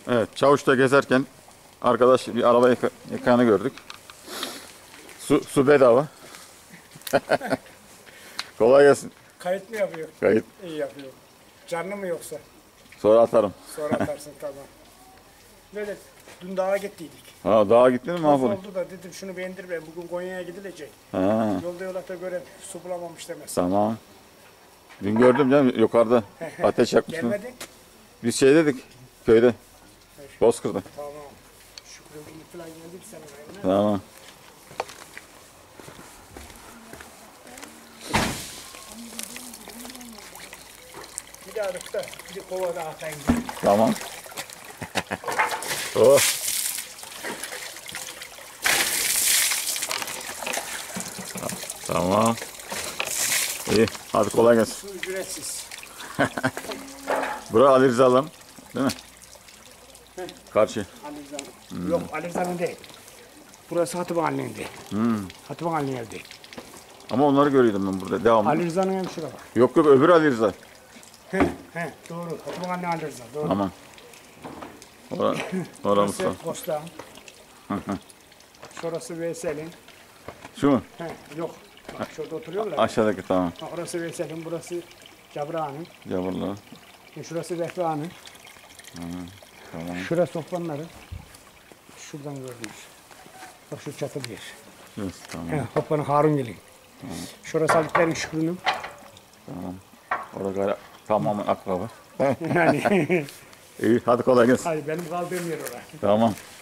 Evet, Çavuş'ta gezerken arkadaş bir araba yıkanı gördük. Su bedava. Kolay gelsin. Kayıt mı yapıyor? Kayıt. İyi yapıyor. Canlı mı yoksa? Sonra atarım. Sonra atarsın tamam. Böyle dün dağa gittiydik. Ha, dağa gittin mi Nasıl mahvolun? oldu da dedim şunu beğendir ben bugün Konya'ya gidilecek. Ha, Yolda yolakta gören su bulamamış demez. tamam. Dün gördüm canım yukarıda ateş yakmışsın. Gelmedin? Biz şey dedik köyde. Bozkır'da. Tamam. Şükrü günü falan geldik senin ayına. Tamam. Bir daha da bir kova daha atayım. Tamam. Oh. Tamam. İyi. Hadi kolay gelsin. Su ücretsiz. Bura Ali Rıza'lım. Değil mi? Karşı. Ali Rıza'nın. Yok Ali Rıza'nın değil. Burası Hatıp Ali'nin değil. Hatıp Ali'nin evi değil. Ama onları görüyordum ben burada devamlı. Ali Rıza'nın evi şurada bak. Yok yok öbür Ali Rıza. Doğru. Hatıp Ali'nin Ali Rıza. Doğru. Tamam. Oramız Burası Kostağın. Şurası Veysel'in. Şu mu? Yok. Bak şurada oturuyorlar. Aşağıdaki tamam. Ha, orası Veysel'in, burası Cabra'nın. Yavrular. Şurası Vehba'nın. Tamam. Şurası Hoppanların. Şuradan gördünüz. Bak şu çatı bir yer. Yes, tamam. Hoppanın Harungil'in. Şurası Halitlerin Şükrü'nün. Tamam. Orada gayet tamamen akraba. Yani İyi hadi kolay gelsin. hayır benim kaldığım yer orası. Tamam.